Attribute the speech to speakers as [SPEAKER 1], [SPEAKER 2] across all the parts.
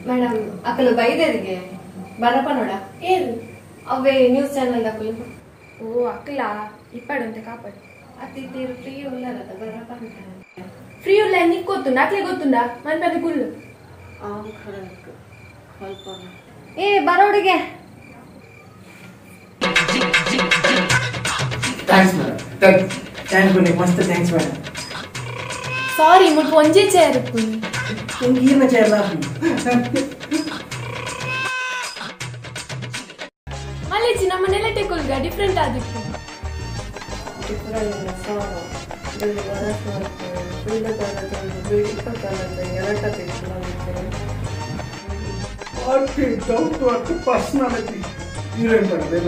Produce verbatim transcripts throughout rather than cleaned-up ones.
[SPEAKER 1] madam ಅಕಲು ಬೈದರಿಗೆ ಬರಪ್ಪ ನೋಡ ಏನು ಅವೇ news channel ದಾಖಲು
[SPEAKER 2] ಓ ಅಕ್ಕಲ ಇಪ್ಪಡಂತೆ ಕಾಪಾಡು
[SPEAKER 1] ಅತಿಥಿರು ಫ್ರೀ ಉಳ್ಳಾರದ ಬರಪ್ಪ ಅಂತ
[SPEAKER 2] ಫ್ರೀ ಉಳ್ಳ ನಿಕ್ ಗೊತ್ತುಂಡ ಅಕ್ಲೆ ಗೊತ್ತುಂಡ ಮನ್ಪದೆ ಗುಳ್ಳು
[SPEAKER 1] ಏ ಬರೋಡಿಗೆ
[SPEAKER 3] ಥ್ಯಾಂಕ್ಸ್ ಮೇಡಮ್ ಥ್ಯಾಂಕ್ಸ್ ಥ್ಯಾಂಕ್ಸ್ ಬನ್ನಿ ಮಸ್ತ್ ಥ್ಯಾಂಕ್ಸ್ ಮೇಡಮ್
[SPEAKER 2] ಸಾರಿ ಮುಲ್ಪ ಒಂಜೇ ಚೇರ್
[SPEAKER 3] ನಿಮ್ಗೆ ಈರ್ನ ಚೇರ್
[SPEAKER 2] ಮಲ್ಲೇಜಿ ನಮ್ಮ ನೆಲಟೆ ಕೊಲ್ಗ ಡಿಫ್ರೆಂಟ್ ಆದಿತ್ತು
[SPEAKER 3] ಪರ್ಸನಾಲಿಟಿ ಹೀರೋಯಿನ್ ಮಾಡೋದಿಲ್ಲ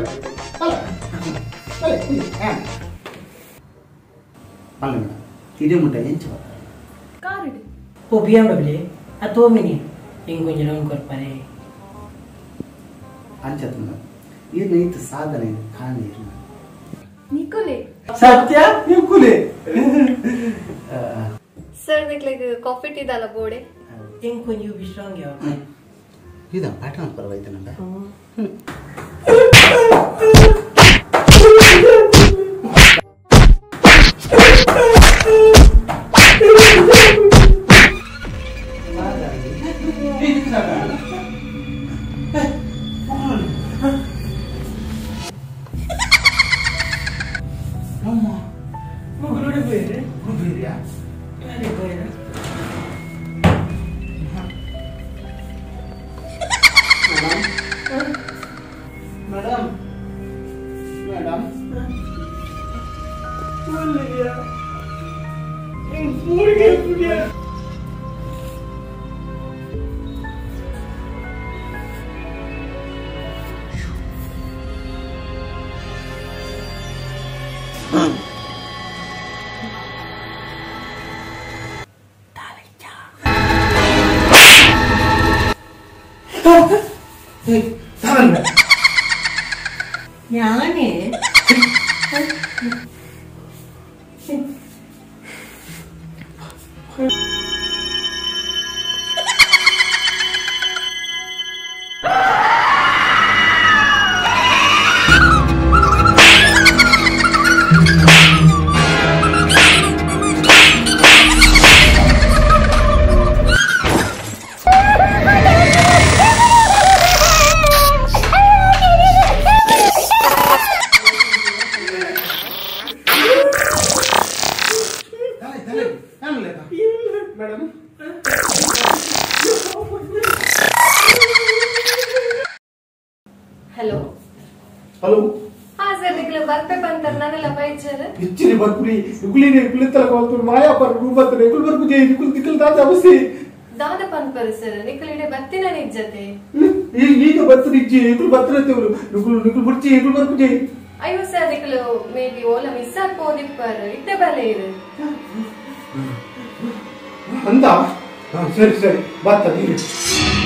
[SPEAKER 3] ಅಲ್ಲ ಮೇಡಮ್ ಇದೇ ಮುಟ್ಟ ಎಂಚು
[SPEAKER 2] ಕಾರಿಡಿ
[SPEAKER 4] ಓ ಬಿ ಎಮ್ ಡಬ್ಲ್ಯೂ ಆ ತೋಮಿನಿ ಹಿಂಗೆ ಕೊಂಚ ಲೋನ್ ಕೊಡ್ಪಾರೆ
[SPEAKER 3] ಅಂಚತ್ ಮೇಡಮ್ ಏನು ಐತೆ ಸಾಧನೆ ಕಾಣಿ
[SPEAKER 2] ನಿಕೋಲೆ
[SPEAKER 3] ಸತ್ಯ ನಿಕೋಲೆ
[SPEAKER 1] ಸರ್ ನಿಕ್ಲಿಗೆ ಕಾಫಿ ಟೀ ದಲ್ಲ ಬೋಡೆ
[SPEAKER 4] ಹಿಂಗೆ ಕೊಂಚ ವಿಶ್ರಾಂಗ್ ಯಾವ
[SPEAKER 3] ಇದಾ ಪಾಠ ಪರವಾಯ್ತು ನಂಗೆ
[SPEAKER 4] ಮುಗುಲೋಡೆ ಬೇರೆ
[SPEAKER 3] ಬೇರೆಯಾ
[SPEAKER 4] ಯಾರೇ ಬೇರೆ
[SPEAKER 3] ಮೇಡಮ್ ಮೇಡಮ್
[SPEAKER 4] ಒಳ್ಳೆಯ ಮೂರಿಗೆ ಪುಣ್ಯ ഞാനേ
[SPEAKER 1] ಹಲೋ
[SPEAKER 3] ಹಲೋ
[SPEAKER 1] ಹಾ ಸರ್ ನಿಕ್ಲೆ ಬರ್ಪೆ ಬಂತಾರ ನಾನೆಲ್ಲ ಬೈಚಾರ
[SPEAKER 3] ಇಚ್ಚಿರಿ ಬರ್ಪುರಿ ಇಗುಲಿನೇ ಕುಳಿತಲ ಕೋತು ಮಾಯಾ ಪರ್ ರೂಪತ್ರೆ ಇಗುಲ್ ಬರ್ಪು ಜೈ ಇಗುಲ್ ದಿಕ್ಕಲ್ ದಾದ ಅವಸಿ
[SPEAKER 1] ದಾದ ಪನ್ಪರ್ ಸರ್ ನಿಕ್ಲಿಡೆ ಬತ್ತಿನ ನಿಜ್ಜತೆ
[SPEAKER 3] ಈಗ ಈಗ ಬತ್ತು ನಿಜ್ಜಿ ಇಗುಲ್ ಬತ್ರತೆವ್ರು ಇಗುಲ್ ಇಗುಲ್ ಬುರ್ಚಿ ಇಗುಲ್ ಬರ್ಪು ಜೈ
[SPEAKER 1] ಅಯ್ಯೋ ಸರ್ ನಿಕ್ಲು ಮೇಬಿ ಓಲ ಮಿಸ್ ಆಗ್ಬೋದಿಪ್ಪರ್ ಇತ್ತೆ ಬಲೆ ಇರು
[SPEAKER 3] ಅಂತ ಸರಿ ಸರಿ ಬತ್ತ ನೀರು